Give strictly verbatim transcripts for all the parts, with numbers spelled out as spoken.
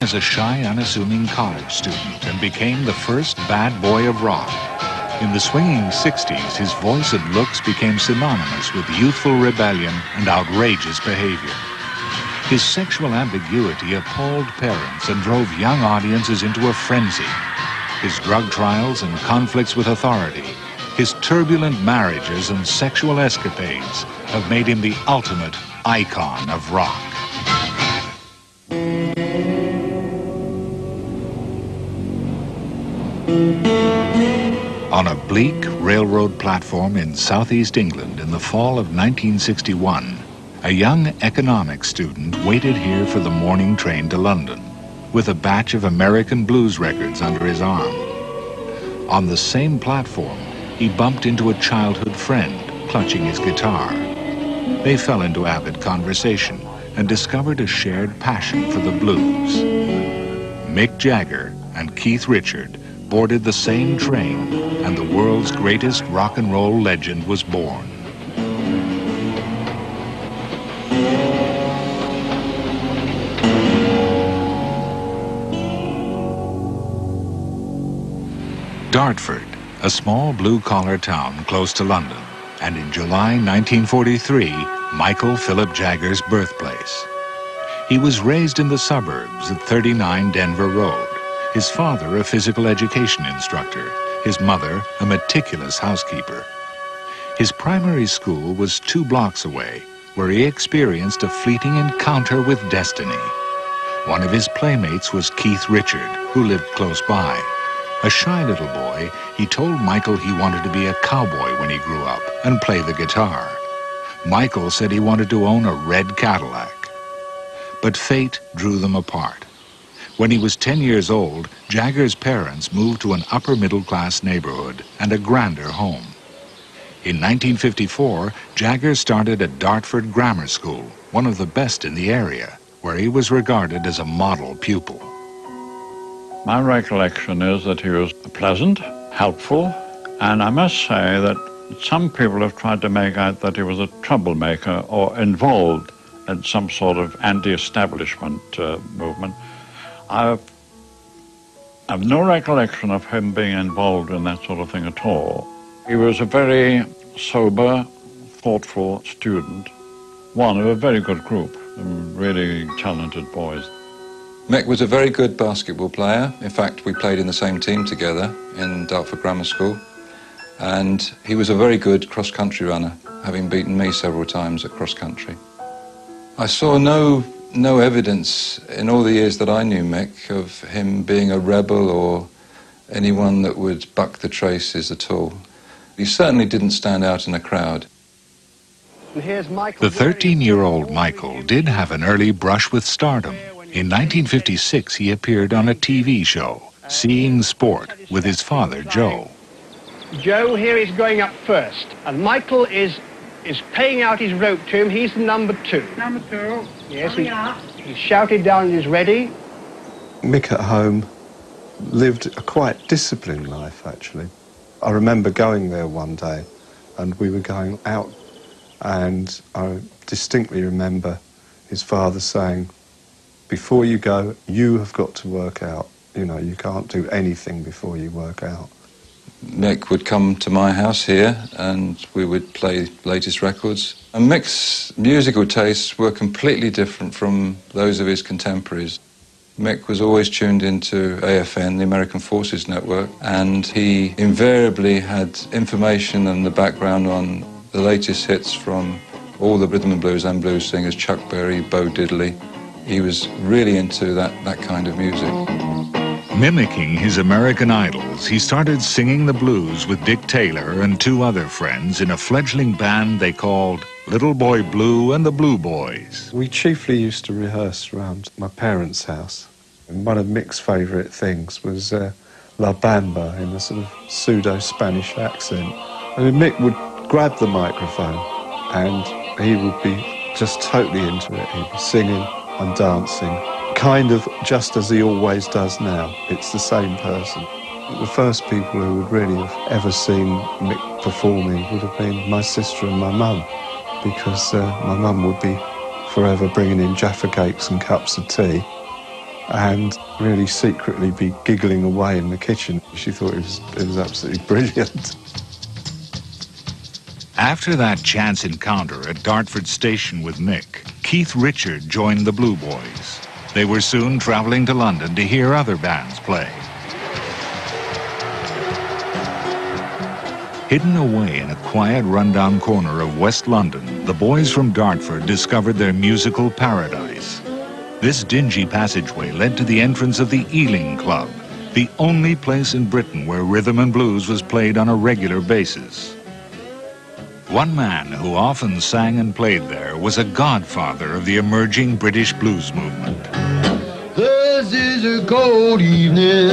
as a shy, unassuming college student and became the first bad boy of rock. In the swinging sixties, his voice and looks became synonymous with youthful rebellion and outrageous behavior. His sexual ambiguity appalled parents and drove young audiences into a frenzy. His drug trials and conflicts with authority, his turbulent marriages and sexual escapades have made him the ultimate icon of rock. On a bleak railroad platform in southeast England in the fall of nineteen sixty-one, a young economics student waited here for the morning train to London, with a batch of American blues records under his arm. On the same platform, he bumped into a childhood friend, clutching his guitar. They fell into avid conversation and discovered a shared passion for the blues. Mick Jagger and Keith Richards boarded the same train, and the world's greatest rock and roll legend was born. Dartford, a small blue-collar town close to London, and in July nineteen forty-three, Michael Philip Jagger's birthplace. He was raised in the suburbs at thirty-nine Denver Road. His father, a physical education instructor, his mother, a meticulous housekeeper. His primary school was two blocks away, where he experienced a fleeting encounter with destiny. One of his playmates was Keith Richards, who lived close by. A shy little boy, he told Michael he wanted to be a cowboy when he grew up and play the guitar. Michael said he wanted to own a red Cadillac. But fate drew them apart. When he was ten years old, Jagger's parents moved to an upper-middle-class neighborhood and a grander home. In nineteen fifty-four, Jagger started at Dartford Grammar School, one of the best in the area, where he was regarded as a model pupil. My recollection is that he was pleasant, helpful, and I must say that some people have tried to make out that he was a troublemaker or involved in some sort of anti-establishment uh, movement. I've, I've no recollection of him being involved in that sort of thing at all. He was a very sober, thoughtful student, one of a very good group, really talented boys. Mick was a very good basketball player. In fact, we played in the same team together in Dartford Grammar School. And he was a very good cross-country runner, having beaten me several times at cross-country. I saw no, no evidence in all the years that I knew Mick of him being a rebel or anyone that would buck the traces at all. He certainly didn't stand out in a crowd. The thirteen-year-old Michael did have an early brush with stardom. In nineteen fifty-six, he appeared on a T V show, Seeing Sport, with his father, Joe. Joe here is going up first, and Michael is is paying out his rope to him. He's the number two. Number two. Yes, he's, he's shouted down and is ready. Mick at home lived a quite disciplined life, actually. I remember going there one day, and we were going out, and I distinctly remember his father saying, before you go, you have got to work out. You know, you can't do anything before you work out. Mick would come to my house here and we would play latest records. And Mick's musical tastes were completely different from those of his contemporaries. Mick was always tuned into A F N, the American Forces Network, and he invariably had information and the background on the latest hits from all the rhythm and blues and blues singers, Chuck Berry, Bo Diddley. He was really into that, that kind of music. Mimicking his American idols, he started singing the blues with Dick Taylor and two other friends in a fledgling band they called Little Boy Blue and the Blue Boys. We chiefly used to rehearse around my parents' house. And one of Mick's favourite things was uh, La Bamba in a sort of pseudo-Spanish accent. I mean, Mick would grab the microphone and he would be just totally into it. He'd be singing and dancing, kind of just as he always does now. It's the same person. The first people who would really have ever seen Mick performing would have been my sister and my mum, because uh, my mum would be forever bringing in Jaffa cakes and cups of tea, and really secretly be giggling away in the kitchen. She thought it was, it was absolutely brilliant. After that chance encounter at Dartford Station with Mick, Keith Richard joined the Blue Boys. They were soon traveling to London to hear other bands play. Hidden away in a quiet, rundown corner of West London, the boys from Dartford discovered their musical paradise. This dingy passageway led to the entrance of the Ealing Club, the only place in Britain where rhythm and blues was played on a regular basis. One man who often sang and played there was a godfather of the emerging British blues movement. This is a cold evening,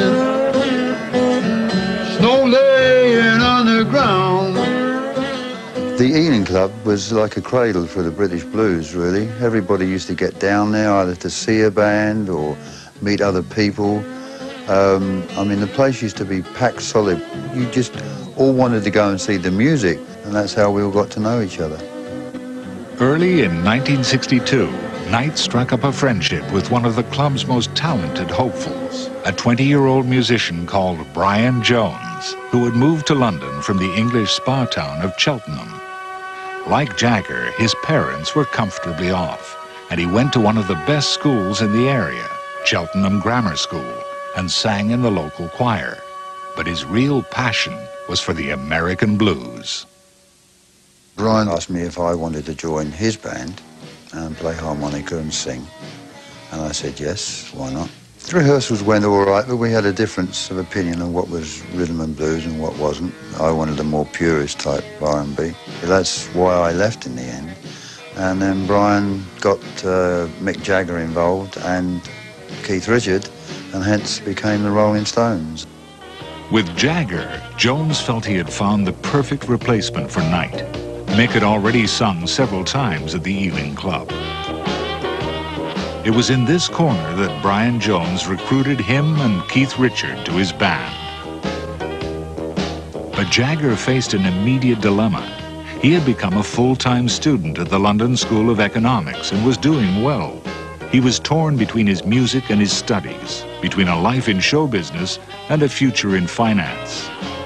snow laying on the ground. The Ealing Club was like a cradle for the British blues, really. Everybody used to get down there either to see a band or meet other people. Um, I mean, the place used to be packed solid. You just all wanted to go and see the music, and that's how we all got to know each other. Early in nineteen sixty-two, Knight struck up a friendship with one of the club's most talented hopefuls, a twenty-year-old musician called Brian Jones, who had moved to London from the English spa town of Cheltenham. Like Jagger, his parents were comfortably off, and he went to one of the best schools in the area, Cheltenham Grammar School, and sang in the local choir. But his real passion was for the American blues. Brian asked me if I wanted to join his band and play harmonica and sing. And I said yes, why not? The rehearsals went all right, but we had a difference of opinion on what was rhythm and blues and what wasn't. I wanted a more purist type R and B. That's why I left in the end. And then Brian got uh, Mick Jagger involved and Keith Richard, and hence became the Rolling Stones. With Jagger, Jones felt he had found the perfect replacement for Knight. Mick had already sung several times at the Ealing Club. It was in this corner that Brian Jones recruited him and Keith Richard to his band. But Jagger faced an immediate dilemma. He had become a full-time student at the London School of Economics and was doing well. He was torn between his music and his studies, between a life in show business and a future in finance.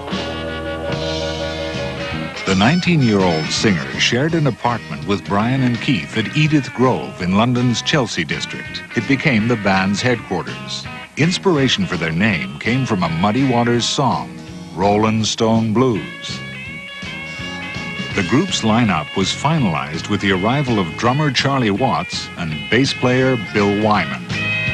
The nineteen-year-old singer shared an apartment with Brian and Keith at Edith Grove in London's Chelsea district. It became the band's headquarters. Inspiration for their name came from a Muddy Waters song, Rollin' Stone Blues. The group's lineup was finalized with the arrival of drummer Charlie Watts and bass player Bill Wyman.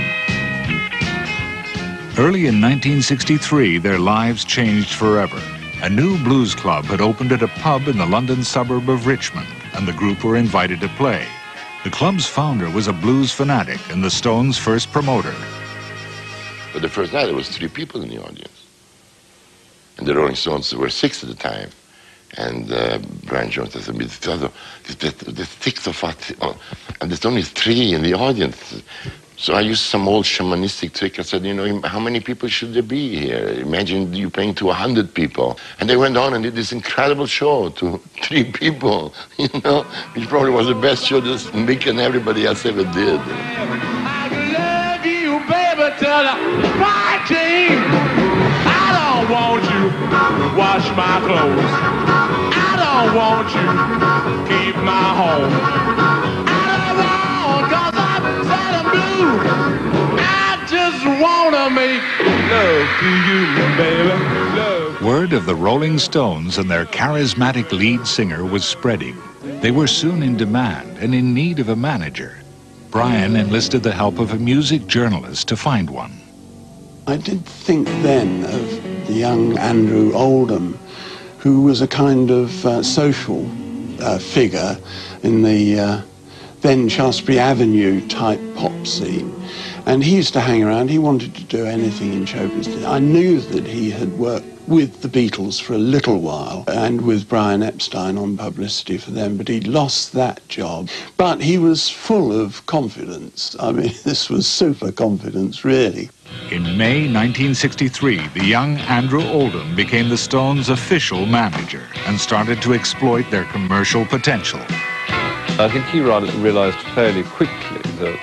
Early in nineteen sixty-three, their lives changed forever. A new blues club had opened at a pub in the London suburb of Richmond, and the group were invited to play. The club's founder was a blues fanatic and the Stones' first promoter. But the first night, there was three people in the audience. And the Rolling Stones were six at the time. And uh, Brian Jones said, the six of us, and there's only three in the audience. So I used some old shamanistic trick. I said, you know, how many people should there be here? Imagine you playing to a hundred people. And they went on and did this incredible show to three people, you know, which probably was the best show that Mick and everybody else ever did. I love you, baby, till the fighting. I don't want you to wash my clothes. I don't want you to keep my home. I don't want, cause I'm sad and blue. I just wanna make love to you, baby, love. Word of the Rolling Stones and their charismatic lead singer was spreading. They were soon in demand and in need of a manager. Brian enlisted the help of a music journalist to find one. I did think then of the young Andrew Oldham, who was a kind of uh, social uh, figure in the uh, then Shaftesbury Avenue type pop scene. And he used to hang around. He wanted to do anything in show business. I knew that he had worked with the Beatles for a little while and with Brian Epstein on publicity for them, but he'd lost that job. But he was full of confidence. I mean, this was super confidence, really. In May nineteen sixty-three, the young Andrew Oldham became the Stones' official manager and started to exploit their commercial potential. I think he realised fairly quickly that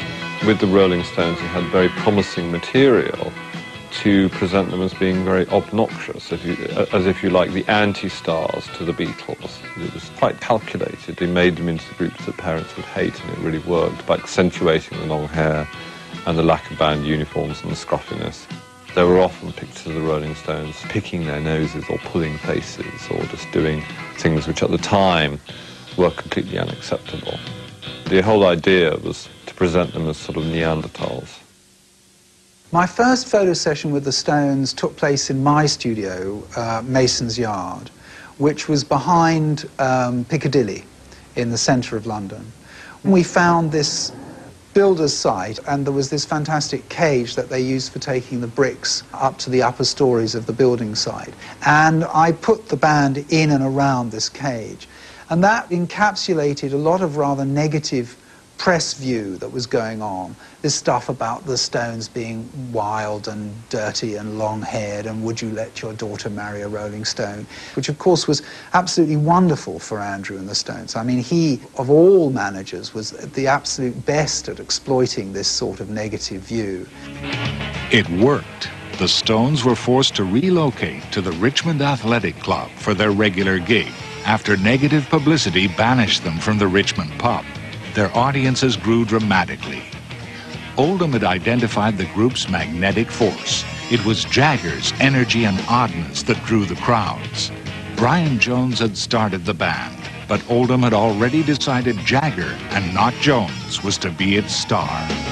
With the Rolling Stones, he had very promising material to present them as being very obnoxious, if you, as if you like, the anti-stars to the Beatles. It was quite calculated. He made them into groups that parents would hate, and it really worked by accentuating the long hair and the lack of band uniforms and the scruffiness. There were often pictures of the Rolling Stones picking their noses or pulling faces or just doing things which at the time were completely unacceptable. The whole idea was to present them as sort of Neanderthals. My first photo session with the Stones took place in my studio, uh, Mason's Yard, which was behind um, Piccadilly in the centre of London. We found this builder's site, and there was this fantastic cage that they used for taking the bricks up to the upper stories of the building site. And I put the band in and around this cage. And that encapsulated a lot of rather negative press view that was going on. This stuff about the Stones being wild and dirty and long-haired, and would you let your daughter marry a Rolling Stone, which of course was absolutely wonderful for Andrew and the Stones. I mean, he, of all managers, was the absolute best at exploiting this sort of negative view. It worked. The Stones were forced to relocate to the Richmond Athletic Club for their regular gig after negative publicity banished them from the Richmond pub. Their audiences grew dramatically. Oldham had identified the group's magnetic force. It was Jagger's energy and oddness that drew the crowds. Brian Jones had started the band, but Oldham had already decided Jagger, and not Jones, was to be its star.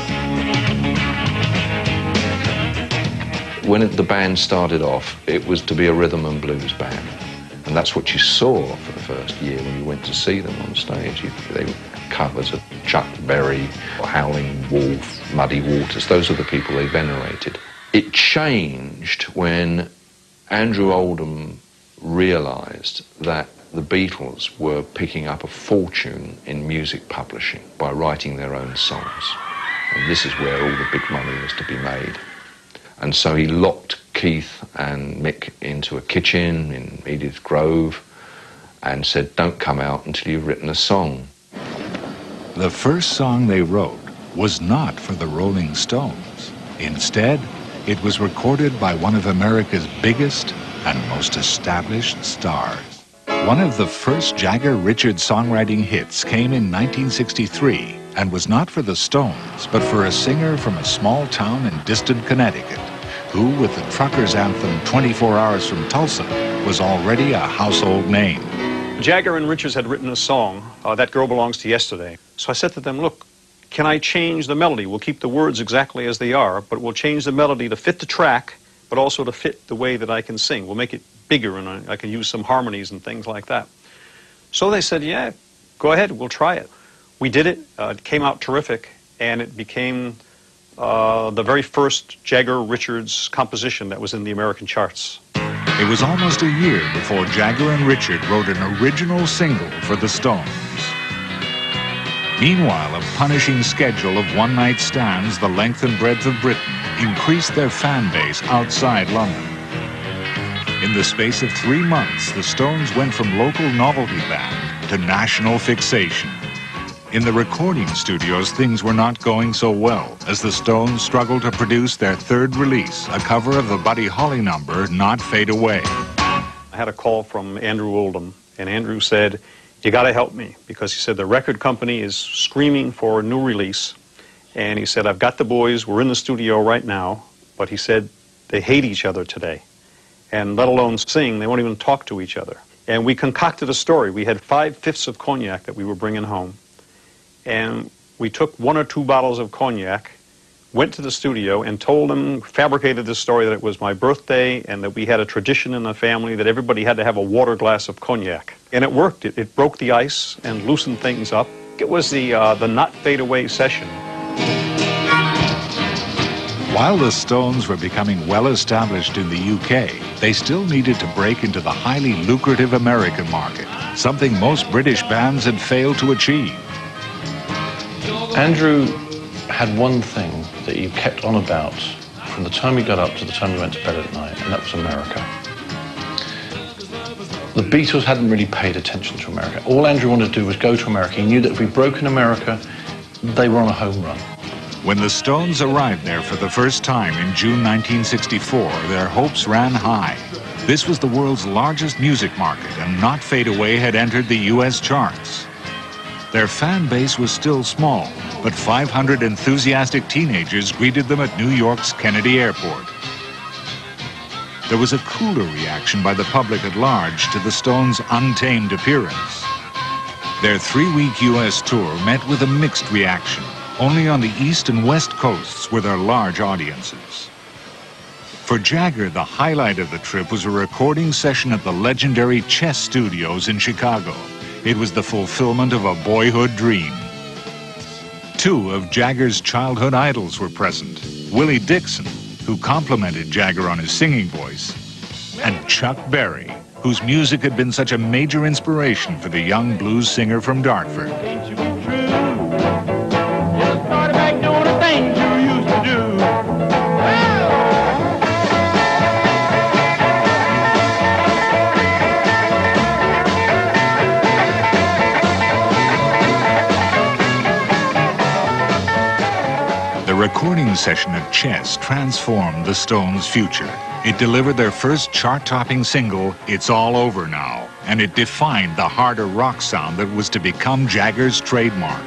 When it, the band started off, it was to be a rhythm and blues band. And that's what you saw for the first year when you went to see them on stage. You, they were covers of Chuck Berry, or Howling Wolf, Muddy Waters. Those are the people they venerated. It changed when Andrew Oldham realised that the Beatles were picking up a fortune in music publishing by writing their own songs. And this is where all the big money was to be made. And so he locked Keith and Mick into a kitchen in Edith Grove and said, don't come out until you've written a song. The first song they wrote was not for the Rolling Stones. Instead, it was recorded by one of America's biggest and most established stars. One of the first Jagger-Richards songwriting hits came in nineteen sixty-three and was not for the Stones, but for a singer from a small town in distant Connecticut, who, with the trucker's anthem twenty-four hours from Tulsa, was already a household name. Jagger and Richards had written a song, uh, That Girl Belongs to Yesterday. So I said to them, look, can I change the melody? We'll keep the words exactly as they are, but we'll change the melody to fit the track, but also to fit the way that I can sing. We'll make it bigger, and I, I can use some harmonies and things like that. So they said, yeah, go ahead, we'll try it. We did it. Uh, it came out terrific, and it became uh, the very first Jagger-Richards composition that was in the American charts. It was almost a year before Jagger and Richard wrote an original single for the Stones. Meanwhile, a punishing schedule of one-night stands the length and breadth of Britain increased their fan base outside London. In the space of three months, the Stones went from local novelty band to national fixation. In the recording studios, things were not going so well, as the Stones struggled to produce their third release, a cover of the Buddy Holly number, Not Fade Away. I had a call from Andrew Oldham, and Andrew said, you got to help me, because he said the record company is screaming for a new release, and he said, I've got the boys, we're in the studio right now, but he said they hate each other today, and let alone sing, they won't even talk to each other. And we concocted a story. We had five-fifths of cognac that we were bringing home. And we took one or two bottles of cognac, went to the studio and told them, fabricated this story that it was my birthday and that we had a tradition in the family that everybody had to have a water glass of cognac. And it worked. It, it broke the ice and loosened things up. It was the, uh, the Not Fade Away session. While the Stones were becoming well established in the U K, they still needed to break into the highly lucrative American market, something most British bands had failed to achieve. Andrew had one thing that he kept on about from the time he got up to the time he went to bed at night, and that was America. The Beatles hadn't really paid attention to America. All Andrew wanted to do was go to America. He knew that if we broke in America, they were on a home run. When the Stones arrived there for the first time in June nineteen sixty-four, their hopes ran high. This was the world's largest music market, and Not Fade Away had entered the U S charts. Their fan base was still small, but five hundred enthusiastic teenagers greeted them at New York's Kennedy Airport. There was a cooler reaction by the public at large to the Stones' untamed appearance. Their three-week U S tour met with a mixed reaction. Only on the East and West coasts were there large audiences. For Jagger, the highlight of the trip was a recording session at the legendary Chess Studios in Chicago. It was the fulfillment of a boyhood dream. Two of Jagger's childhood idols were present: Willie Dixon, who complimented Jagger on his singing voice, and Chuck Berry, whose music had been such a major inspiration for the young blues singer from Dartford. The recording session at Chess transformed the Stones' future. It delivered their first chart-topping single, It's All Over Now, and it defined the harder rock sound that was to become Jagger's trademark.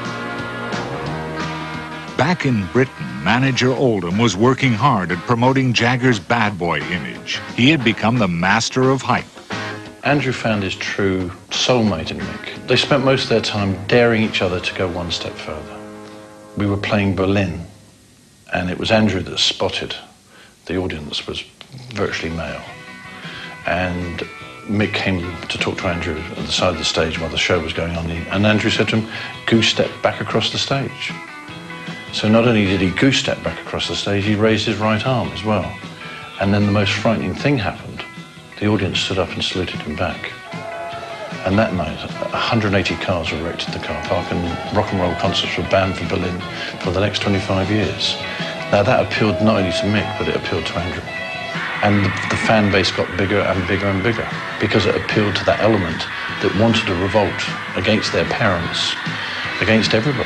Back in Britain, manager Oldham was working hard at promoting Jagger's bad boy image. He had become the master of hype. Andrew found his true soulmate in Mick. They spent most of their time daring each other to go one step further. We were playing Berlin, and it was Andrew that spotted. The audience was virtually male. And Mick came to talk to Andrew at the side of the stage while the show was going on, and Andrew said to him, goose step back across the stage. So not only did he goose step back across the stage, he raised his right arm as well. And then the most frightening thing happened. The audience stood up and saluted him back. And that night, one hundred eighty cars were wrecked at the car park, and rock and roll concerts were banned from Berlin for the next twenty-five years. Now that appealed not only to Mick, but it appealed to Andrew. And the, the fan base got bigger and bigger and bigger because it appealed to that element that wanted to revolt against their parents, against everybody.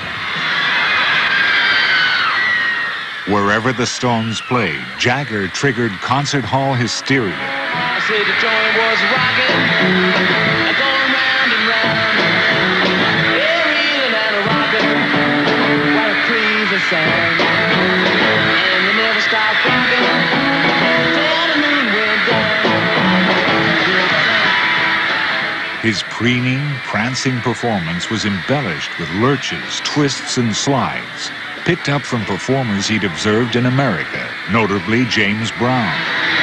Wherever the Stones played, Jagger triggered concert hall hysteria. I said the joint was rocking, going round and round. Yeah, reeling and a rocking, what a crazy sound. And they never stopped rocking till the moon went down. His preening, prancing performance was embellished with lurches, twists, and slides, picked up from performers he'd observed in America, notably James Brown.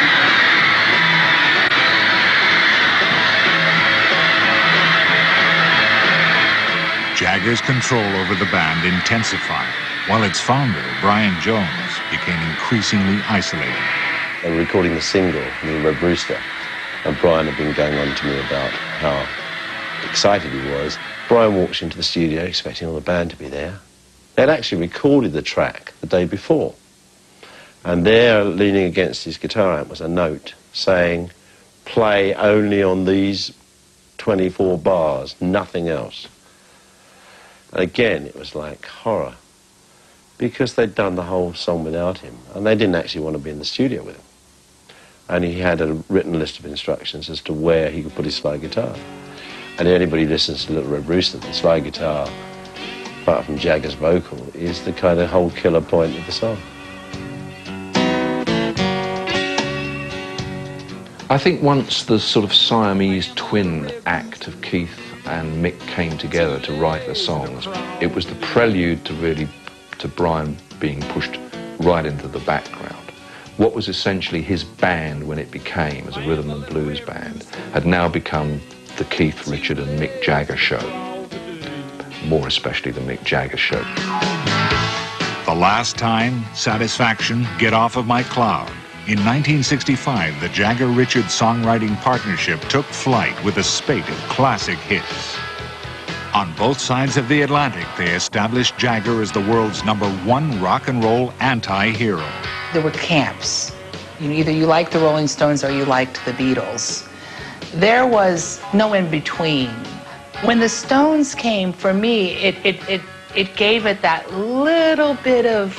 Jagger's control over the band intensified, while its founder, Brian Jones, became increasingly isolated. They were recording the single, Me and Red Rooster, and Brian had been going on to me about how excited he was. Brian walks into the studio expecting all the band to be there. They'd actually recorded the track the day before, and there, leaning against his guitar amp, was a note saying, play only on these twenty-four bars, nothing else. And again, it was like horror, because they'd done the whole song without him, and they didn't actually want to be in the studio with him. And he had a written list of instructions as to where he could put his slide guitar. And anybody who listens to Little Red Rooster, the slide guitar, apart from Jagger's vocal, is the kind of whole killer point of the song. I think once the sort of Siamese twin act of Keith and Mick came together to write the songs, it was the prelude to really to Brian being pushed right into the background. What was essentially his band when it became, as a rhythm and blues band, had now become the Keith, Richard and Mick Jagger show. More especially the Mick Jagger show. The Last Time, Satisfaction, Get Off of My Cloud. In nineteen sixty-five, the Jagger-Richard songwriting partnership took flight with a spate of classic hits. On both sides of the Atlantic, they established Jagger as the world's number one rock and roll anti-hero. There were camps. You know, either you liked the Rolling Stones or you liked the Beatles. There was no in between. When the Stones came, for me, it, it, it It gave it that little bit of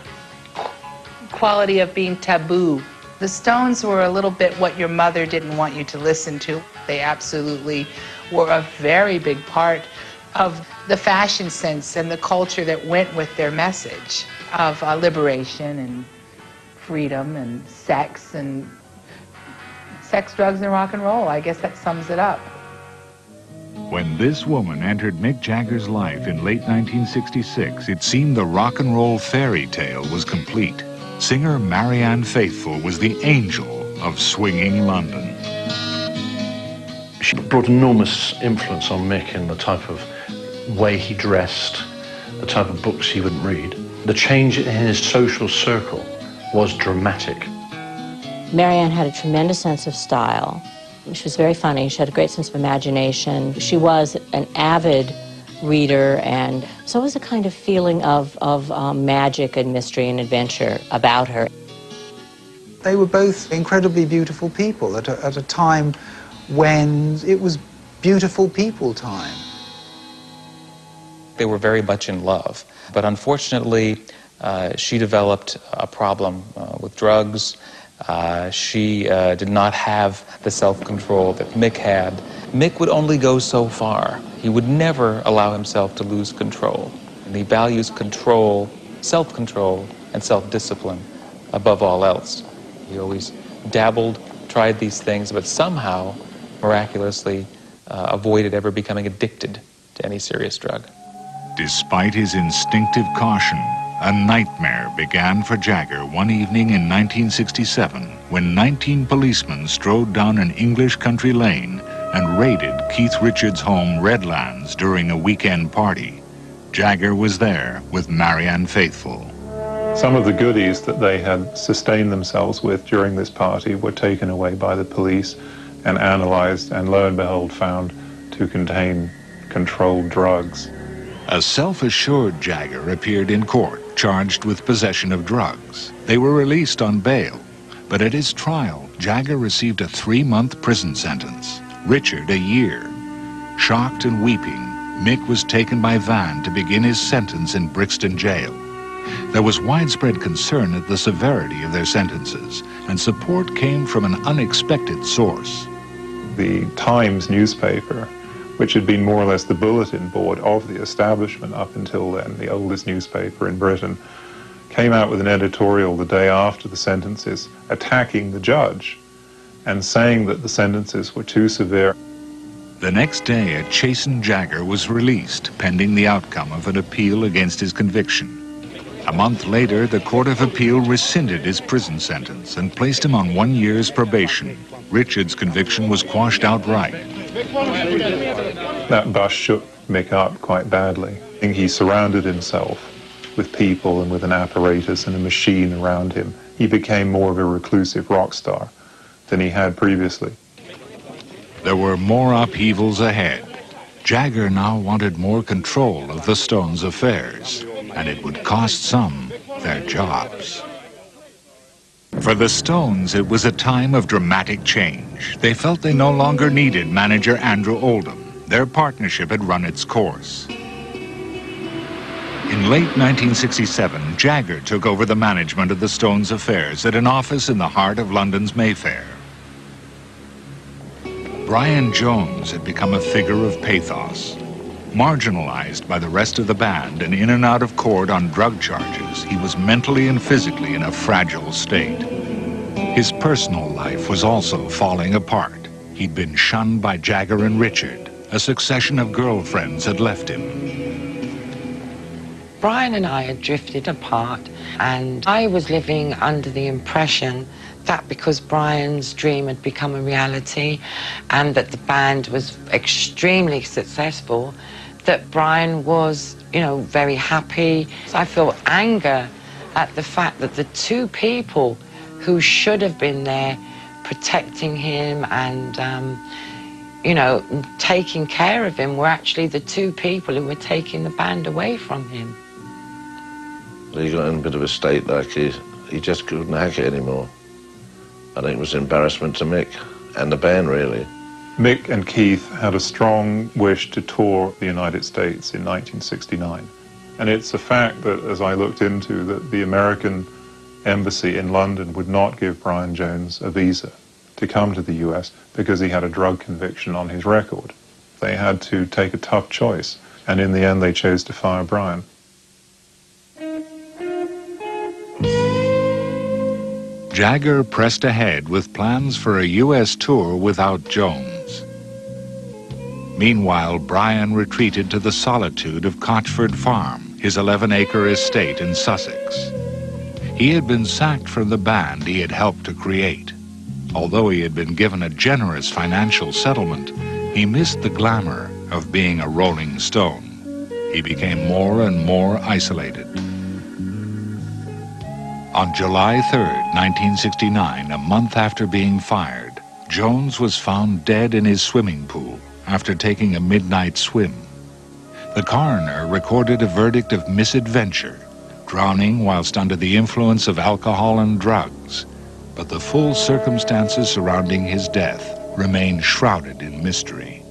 quality of being taboo. The Stones were a little bit what your mother didn't want you to listen to. They absolutely were a very big part of the fashion sense and the culture that went with their message of uh, liberation and freedom and sex and sex, drugs, and rock and roll. I guess that sums it up. When this woman entered Mick Jagger's life in late nineteen sixty-six, it seemed the rock and roll fairy tale was complete. Singer Marianne Faithfull was the angel of swinging London. She brought enormous influence on Mick in the type of way he dressed, the type of books he would read. The change in his social circle was dramatic. Marianne had a tremendous sense of style. She was very funny. She had a great sense of imagination. She was an avid reader, and so was a kind of feeling of, of um, magic and mystery and adventure about her. They were both incredibly beautiful people at a, at a time when it was beautiful people time. They were very much in love, but unfortunately uh, she developed a problem uh, with drugs. Uh, she uh, did not have the self-control that Mick had. Mick would only go so far. He would never allow himself to lose control. And he values control, self-control, and self-discipline above all else. He always dabbled, tried these things, but somehow, miraculously, uh, avoided ever becoming addicted to any serious drug. Despite his instinctive caution, a nightmare began for Jagger one evening in nineteen sixty-seven when nineteen policemen strode down an English country lane and raided Keith Richards' home Redlands during a weekend party. Jagger was there with Marianne Faithfull. Some of the goodies that they had sustained themselves with during this party were taken away by the police and analyzed, and lo and behold found to contain controlled drugs. A self-assured Jagger appeared in court, charged with possession of drugs. They were released on bail, but at his trial, Jagger received a three-month prison sentence, Richard a year. Shocked and weeping, Mick was taken by van to begin his sentence in Brixton jail. There was widespread concern at the severity of their sentences, and support came from an unexpected source. The Times newspaper, which had been more or less the bulletin board of the establishment up until then, the oldest newspaper in Britain, came out with an editorial the day after the sentences attacking the judge and saying that the sentences were too severe. The next day, a chastened Jagger was released, pending the outcome of an appeal against his conviction. A month later, the Court of Appeal rescinded his prison sentence and placed him on one year's probation. Richard's conviction was quashed outright. That bust shook Mick up quite badly. He surrounded himself with people and with an apparatus and a machine around him. He became more of a reclusive rock star than he had previously. There were more upheavals ahead. Jagger now wanted more control of the Stones' affairs, and it would cost some their jobs. For the Stones, it was a time of dramatic change. They felt they no longer needed manager Andrew Oldham. Their partnership had run its course. In late nineteen sixty-seven, Jagger took over the management of the Stones' affairs at an office in the heart of London's Mayfair. Brian Jones had become a figure of pathos. Marginalized by the rest of the band and in and out of court on drug charges, he was mentally and physically in a fragile state. His personal life was also falling apart. He'd been shunned by Jagger and Richard. A succession of girlfriends had left him. Brian and I had drifted apart, and I was living under the impression that because Brian's dream had become a reality and that the band was extremely successful, that Brian was, you know, very happy. So I felt anger at the fact that the two people who should have been there protecting him and, um, you know, taking care of him were actually the two people who were taking the band away from him. He got in a bit of a state like he, he just couldn't hack it anymore. I think it was an embarrassment to Mick and the band, really. Mick and Keith had a strong wish to tour the United States in nineteen sixty-nine. And it's a fact that, as I looked into, that the American embassy in London would not give Brian Jones a visa to come to the U S because he had a drug conviction on his record. They had to take a tough choice, and in the end they chose to fire Brian. Jagger pressed ahead with plans for a U S tour without Jones. Meanwhile, Brian retreated to the solitude of Cotchford Farm, his eleven-acre estate in Sussex. He had been sacked from the band he had helped to create. Although he had been given a generous financial settlement, he missed the glamour of being a Rolling Stone. He became more and more isolated. On July third, nineteen sixty-nine, a month after being fired, Jones was found dead in his swimming pool after taking a midnight swim. The coroner recorded a verdict of misadventure, drowning whilst under the influence of alcohol and drugs, but the full circumstances surrounding his death remain shrouded in mystery.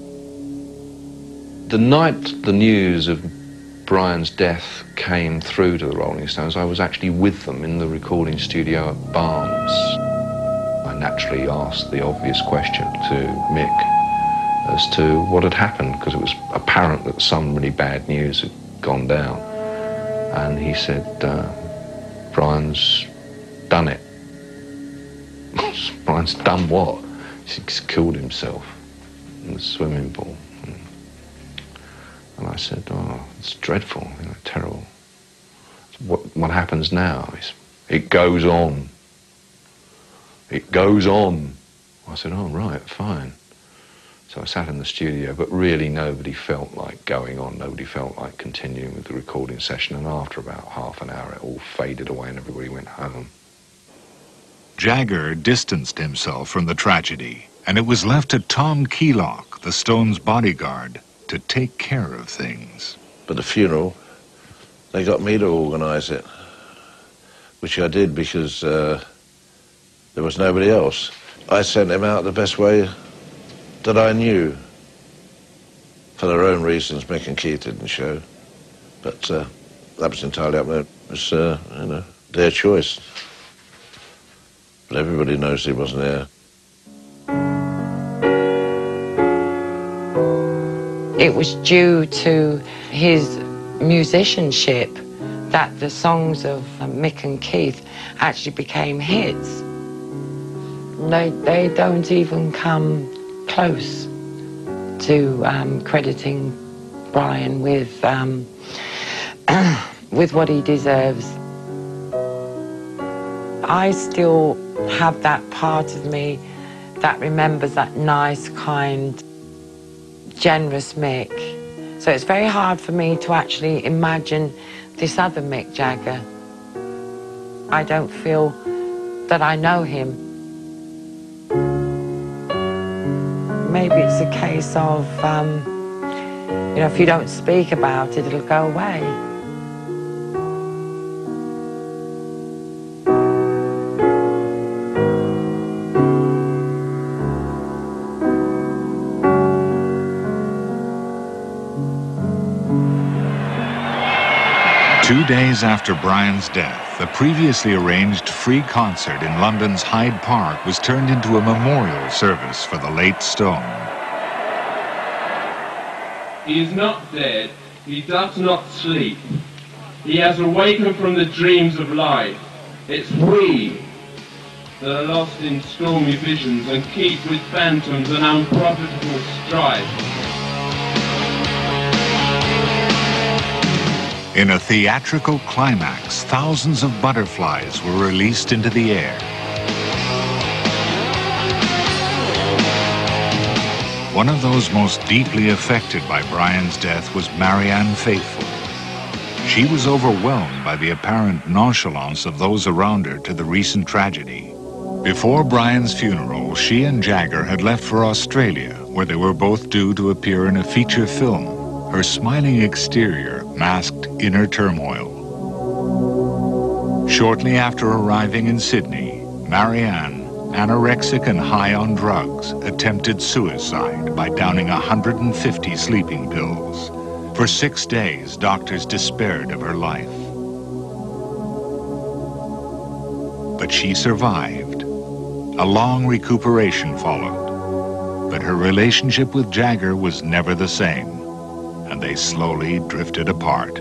The night the news of Brian's death came through to the Rolling Stones, I was actually with them in the recording studio at Barnes. I naturally asked the obvious question to Mick as to what had happened, because it was apparent that some really bad news had gone down. And he said, uh, Brian's done it. Brian's done what? He's killed himself in the swimming pool. And I said, oh, it's dreadful, you know, terrible. What, what happens now? It's, it goes on. It goes on. I said, oh, right, fine. So I sat in the studio, but really nobody felt like going on. Nobody felt like continuing with the recording session. And after about half an hour, it all faded away and everybody went home. Jagger distanced himself from the tragedy, and it was left to Tom Keylock, the Stones' bodyguard, to take care of things. But the funeral, they got me to organise it, which I did because uh, there was nobody else. I sent him out the best way that I knew. For their own reasons, Mick and Keith didn't show, but uh, that was entirely up to them. It was, uh, you know, their choice. But everybody knows he wasn't there. It was due to his musicianship that the songs of Mick and Keith actually became hits. They, they don't even come close to um, crediting Brian with, um, with what he deserves. I still have that part of me that remembers that nice, kind, generous Mick. So it's very hard for me to actually imagine this other Mick Jagger. I don't feel that I know him. Maybe it's a case of, um, you know, if you don't speak about it, it'll go away. Two days after Brian's death, the previously arranged free concert in London's Hyde Park was turned into a memorial service for the late Stone. He is not dead. He does not sleep. He has awakened from the dreams of life. It's we that are lost in stormy visions and keep with phantoms an unprofitable strife. In a theatrical climax, thousands of butterflies were released into the air. One of those most deeply affected by Brian's death was Marianne Faithfull. She was overwhelmed by the apparent nonchalance of those around her to the recent tragedy. Before Brian's funeral, she and Jagger had left for Australia, where they were both due to appear in a feature film. Her smiling exterior masked inner turmoil. Shortly after arriving in Sydney, Marianne, anorexic and high on drugs, attempted suicide by downing one hundred fifty sleeping pills. For six days, doctors despaired of her life. But she survived. A long recuperation followed. But her relationship with Jagger was never the same, and they slowly drifted apart.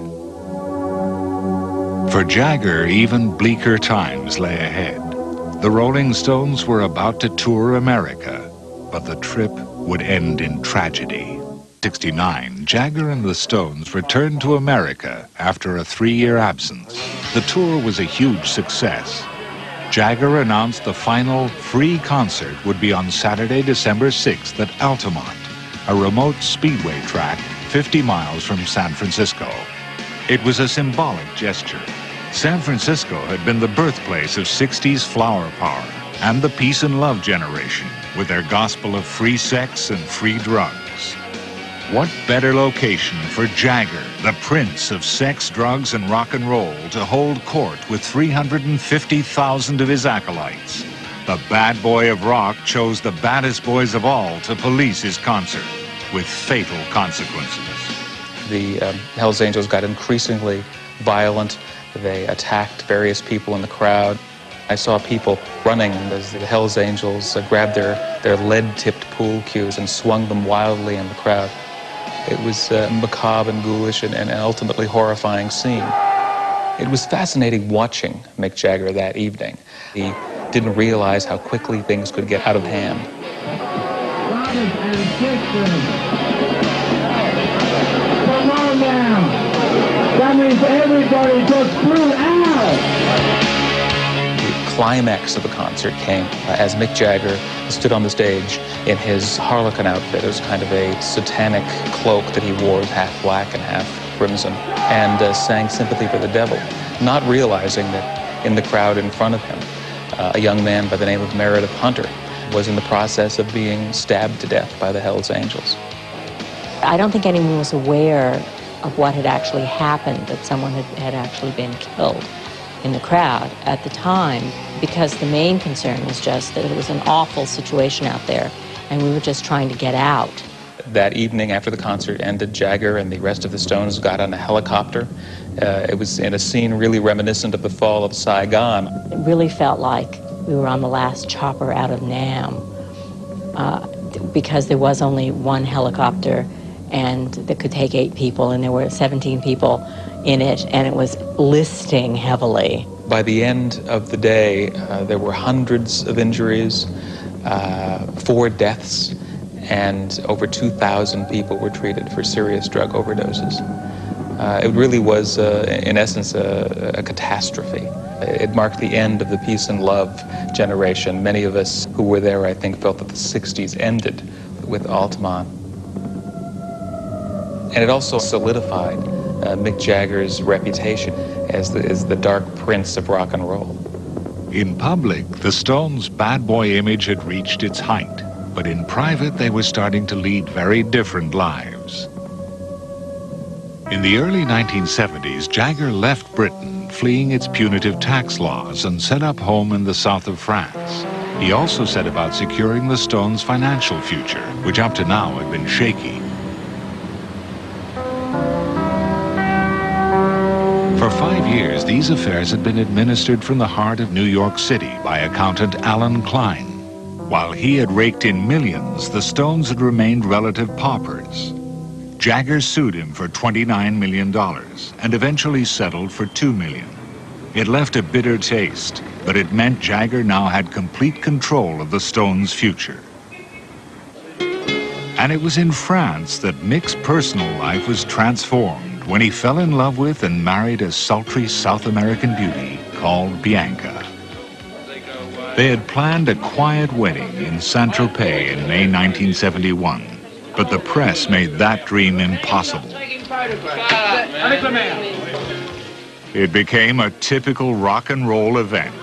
For Jagger, even bleaker times lay ahead. The Rolling Stones were about to tour America, but the trip would end in tragedy. In sixty-nine, Jagger and the Stones returned to America after a three-year absence. The tour was a huge success. Jagger announced the final free concert would be on Saturday, December sixth at Altamont, a remote speedway track fifty miles from San Francisco. It was a symbolic gesture. San Francisco had been the birthplace of sixties flower power and the peace and love generation with their gospel of free sex and free drugs. What better location for Jagger, the prince of sex, drugs, and rock and roll, to hold court with three hundred fifty thousand of his acolytes? The bad boy of rock chose the baddest boys of all to police his concert, with fatal consequences. The um, Hells Angels got increasingly violent. They attacked various people in the crowd. I saw people running as the Hells Angels uh, grabbed their, their lead-tipped pool cues and swung them wildly in the crowd. It was a macabre and ghoulish and, and ultimately horrifying scene. It was fascinating watching Mick Jagger that evening. He didn't realize how quickly things could get out of hand. Come on now! That means everybody just flew out! The climax of the concert came uh, as Mick Jagger stood on the stage in his harlequin outfit. It was kind of a satanic cloak that he wore, half black and half crimson, and uh, sang Sympathy for the Devil, not realizing that in the crowd in front of him, uh, a young man by the name of Meredith Hunter was in the process of being stabbed to death by the Hells Angels. I don't think anyone was aware of what had actually happened, that someone had, had actually been killed in the crowd at the time, because the main concern was just that it was an awful situation out there, and we were just trying to get out. That evening after the concert ended, Jagger and the rest of the Stones got on a helicopter. Uh, it was in a scene really reminiscent of the fall of Saigon. It really felt like we were on the last chopper out of Nam, uh, because there was only one helicopter and that could take eight people, and there were seventeen people in it, and it was listing heavily. By the end of the day, uh, there were hundreds of injuries, uh, four deaths, and over two thousand people were treated for serious drug overdoses. Uh, it really was, uh, in essence, a, a catastrophe. It marked the end of the peace and love generation. Many of us who were there, I think, felt that the sixties ended with Altamont. And it also solidified uh, Mick Jagger's reputation as the, as the dark prince of rock and roll. In public, the Stones' bad boy image had reached its height, but in private they were starting to lead very different lives. In the early nineteen seventies, Jagger left Britain, fleeing its punitive tax laws, and set up home in the south of France. He also set about securing the Stones' financial future, which up to now had been shaky. For five years, these affairs had been administered from the heart of New York City by accountant Alan Klein. While he had raked in millions, the Stones had remained relative paupers. Jagger sued him for twenty-nine million dollars and eventually settled for two million dollars. It left a bitter taste, but it meant Jagger now had complete control of the Stones' future. And it was in France that Mick's personal life was transformed when he fell in love with and married a sultry South American beauty called Bianca. They had planned a quiet wedding in Saint-Tropez in May nineteen seventy-one, but the press made that dream impossible. It became a typical rock and roll event.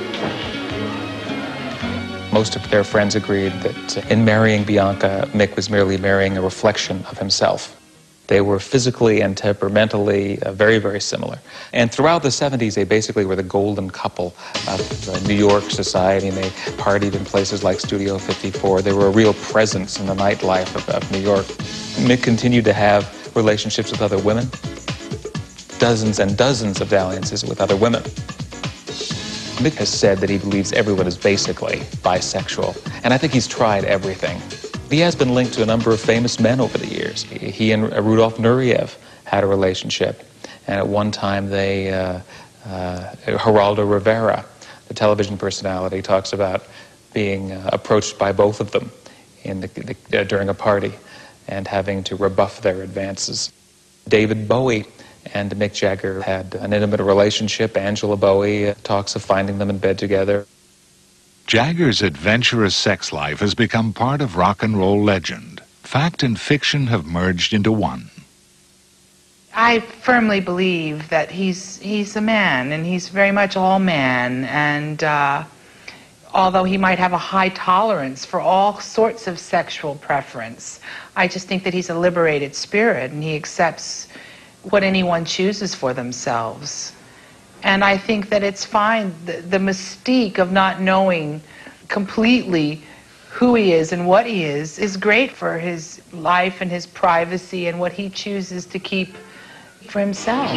Most of their friends agreed that in marrying Bianca, Mick was merely marrying a reflection of himself. They were physically and temperamentally uh, very, very similar. And throughout the seventies, they basically were the golden couple of uh, New York society, and they partied in places like Studio fifty-four. They were a real presence in the nightlife of, of New York. Mick continued to have relationships with other women, dozens and dozens of dalliances with other women. Mick has said that he believes everyone is basically bisexual, and I think he's tried everything. He has been linked to a number of famous men over the years. He and Rudolf Nureyev had a relationship, and at one time they, uh, uh, Geraldo Rivera, the television personality, talks about being uh, approached by both of them in the, the, uh, during a party and having to rebuff their advances. David Bowie and Mick Jagger had an intimate relationship. Angela Bowie uh, talks of finding them in bed together. Jagger's adventurous sex life has become part of rock and roll legend. Fact and fiction have merged into one. I firmly believe that he's he's a man, and he's very much all man, and uh, although he might have a high tolerance for all sorts of sexual preference, I just think that he's a liberated spirit, and he accepts what anyone chooses for themselves. And I think that it's fine. The, the mystique of not knowing completely who he is and what he is is great for his life and his privacy and what he chooses to keep for himself.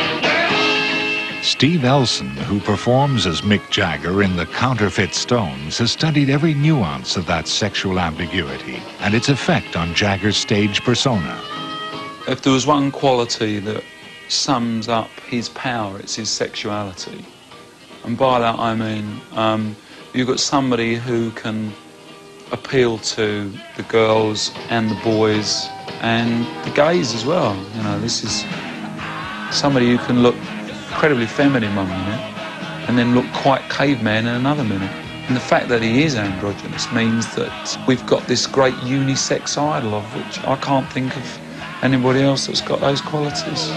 Steve Elson, who performs as Mick Jagger in the Counterfeit Stones, has studied every nuance of that sexual ambiguity and its effect on Jagger's stage persona. If there was one quality that sums up his power, it's his sexuality. And by that I mean um, you've got somebody who can appeal to the girls and the boys and the gays as well. You know, this is somebody who can look incredibly feminine one minute and then look quite caveman in another minute. And the fact that he is androgynous means that we've got this great unisex idol, of which I can't think of anybody else that's got those qualities.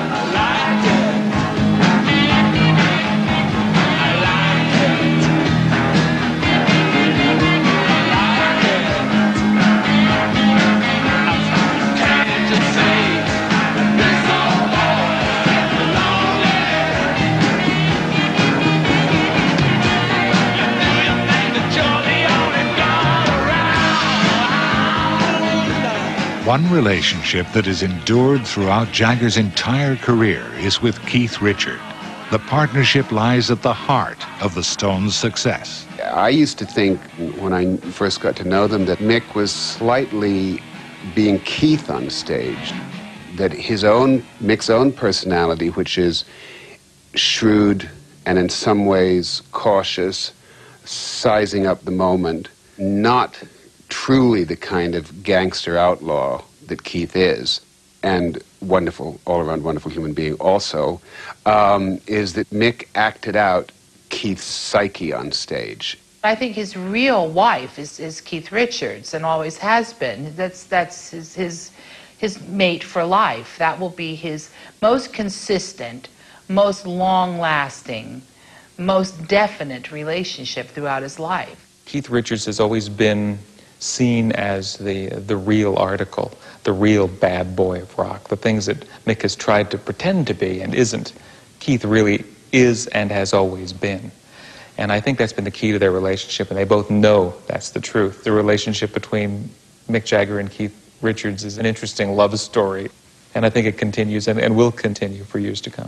One relationship that has endured throughout Jagger's entire career is with Keith Richards. The partnership lies at the heart of the Stones' success. I used to think, when I first got to know them, that Mick was slightly being Keith on stage. That his own, Mick's own personality, which is shrewd and in some ways cautious, sizing up the moment, not truly the kind of gangster outlaw that Keith is, and wonderful, all-around wonderful human being also, um, is that Mick acted out Keith's psyche on stage. I think his real wife is, is Keith Richards, and always has been. That's, that's his, his, his mate for life. That will be his most consistent, most long-lasting, most definite relationship throughout his life. Keith Richards has always been seen as the, the real article, the real bad boy of rock, the things that Mick has tried to pretend to be and isn't. Keith really is and has always been. And I think that's been the key to their relationship, and they both know that's the truth. The relationship between Mick Jagger and Keith Richards is an interesting love story, and I think it continues and, and will continue for years to come.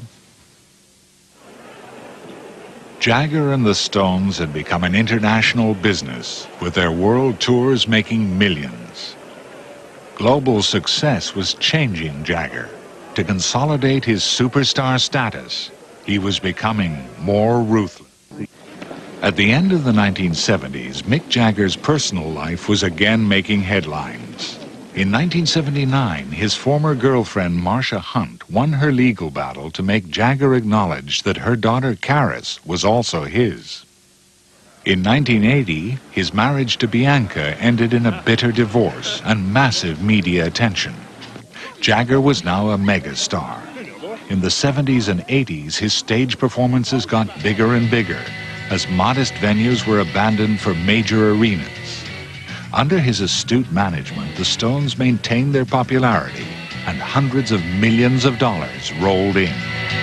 Jagger and the Stones had become an international business, with their world tours making millions. Global success was changing Jagger. To consolidate his superstar status, he was becoming more ruthless. At the end of the nineteen seventies, Mick Jagger's personal life was again making headlines. In nineteen seventy-nine, his former girlfriend Marcia Hunt won her legal battle to make Jagger acknowledge that her daughter Karis was also his. In nineteen eighty, his marriage to Bianca ended in a bitter divorce and massive media attention. Jagger was now a megastar. In the seventies and eighties, his stage performances got bigger and bigger, as modest venues were abandoned for major arenas. Under his astute management, the Stones maintained their popularity, and hundreds of millions of dollars rolled in.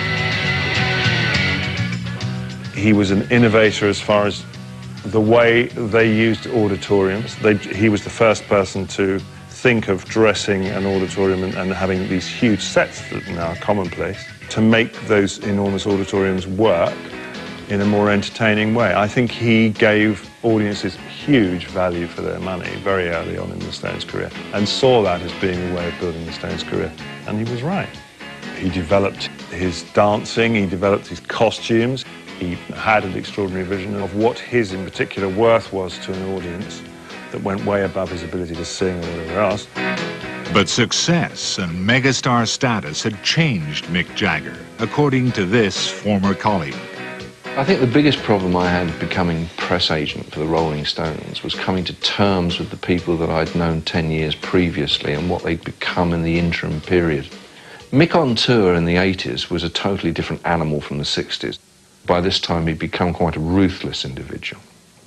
He was an innovator as far as the way they used auditoriums. They, he was the first person to think of dressing an auditorium and, and having these huge sets that are now commonplace to make those enormous auditoriums work in a more entertaining way. I think he gave audiences huge value for their money very early on in the Stones' career and saw that as being a way of building the Stones' career. And he was right. He developed his dancing, he developed his costumes, he had an extraordinary vision of what his, in particular, worth was to an audience that went way above his ability to sing or whatever else. But success and megastar status had changed Mick Jagger, according to this former colleague. I think the biggest problem I had becoming press agent for the Rolling Stones was coming to terms with the people that I'd known ten years previously and what they'd become in the interim period. Mick on tour in the eighties was a totally different animal from the sixties. By this time he'd become quite a ruthless individual,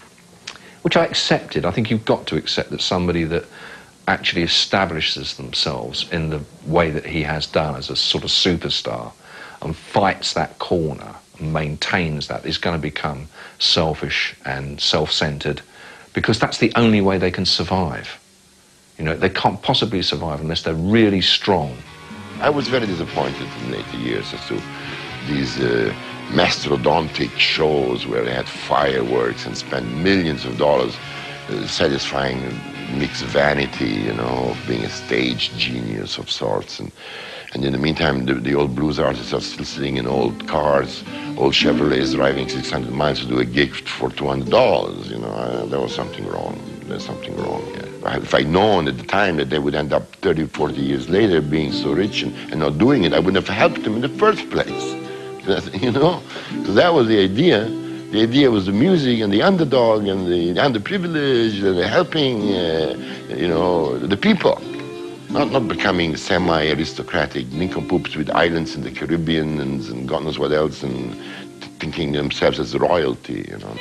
which I accepted. I think you've got to accept that somebody that actually establishes themselves in the way that he has done as a sort of superstar and fights that corner and maintains that is going to become selfish and self-centered, because that's the only way they can survive. You know, they can't possibly survive unless they're really strong. I was very disappointed in later years as to these uh, mastodontic shows where they had fireworks and spent millions of dollars uh, satisfying Mick's vanity, you know, of being a stage genius of sorts. And, and in the meantime, the, the old blues artists are still sitting in old cars, old Chevrolets driving six hundred miles to do a gig for two hundred dollars, you know. Uh, there was something wrong. There's something wrong here. If I'd known at the time that they would end up thirty, forty years later being so rich and, and not doing it, I wouldn't have helped them in the first place. You know? So that was the idea. The idea was the music and the underdog and the underprivileged and the helping, uh, you know, the people. Not, not becoming semi-aristocratic nincompoops with islands in the Caribbean and, and God knows what else and thinking themselves as royalty, you know.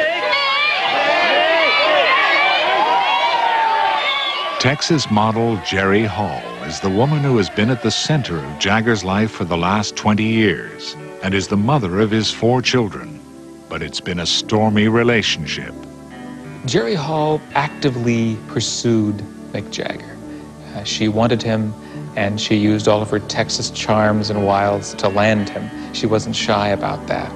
Texas model Jerry Hall is the woman who has been at the center of Jagger's life for the last twenty years and is the mother of his four children. But it's been a stormy relationship. Jerry Hall actively pursued Mick Jagger. Uh, she wanted him, and she used all of her Texas charms and wiles to land him. She wasn't shy about that.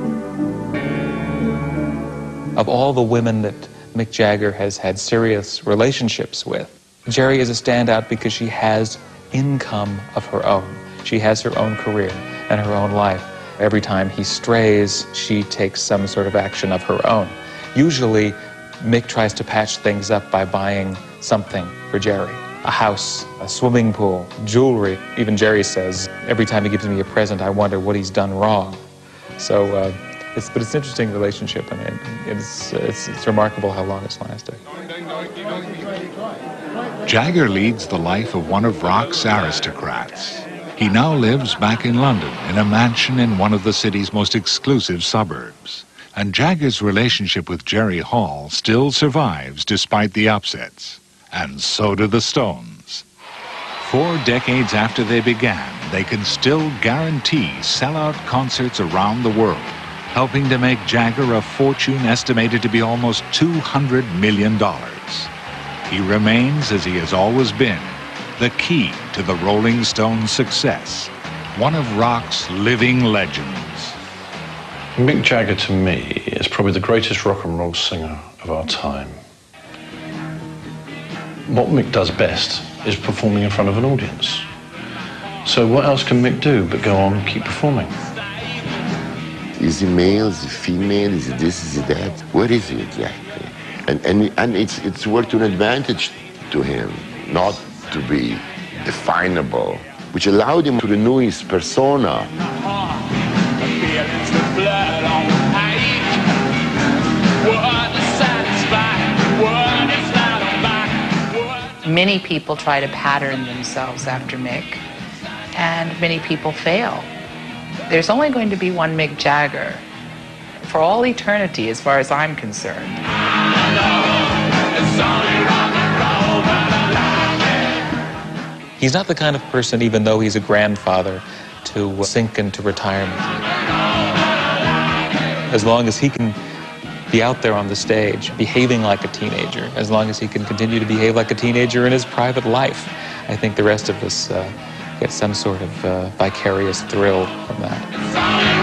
Of all the women that Mick Jagger has had serious relationships with, Jerry is a standout because she has income of her own. She has her own career and her own life. Every time he strays, she takes some sort of action of her own. Usually, Mick tries to patch things up by buying something for Jerry. A house, a swimming pool, jewelry. Even Jerry says, every time he gives me a present, I wonder what he's done wrong. So, uh, it's, but it's an interesting relationship, and it, it's, it's, it's remarkable how long it's lasted. Jagger leads the life of one of rock's aristocrats. He now lives back in London in a mansion in one of the city's most exclusive suburbs. And Jagger's relationship with Jerry Hall still survives despite the upsets. And so do the Stones. Four decades after they began, they can still guarantee sellout concerts around the world, helping to make Jagger a fortune estimated to be almost two hundred million dollars. He remains, as he has always been, the key to the Rolling Stones' success, one of rock's living legends. Mick Jagger, to me, is probably the greatest rock and roll singer of our time. What Mick does best is performing in front of an audience. So what else can Mick do but go on and keep performing? Is he male? Is he female? Is he this? Is he that? What is he exactly? And, and, and it's, it's worked to an advantage to him, not to be definable, which allowed him to renew his persona. Many people try to pattern themselves after Mick, and many people fail. There's only going to be one Mick Jagger for all eternity, as far as I'm concerned. He's not the kind of person, even though he's a grandfather, to sink into retirement. As long as he can be out there on the stage behaving like a teenager. As long as he can continue to behave like a teenager in his private life, I think the rest of us uh, get some sort of uh, vicarious thrill from that.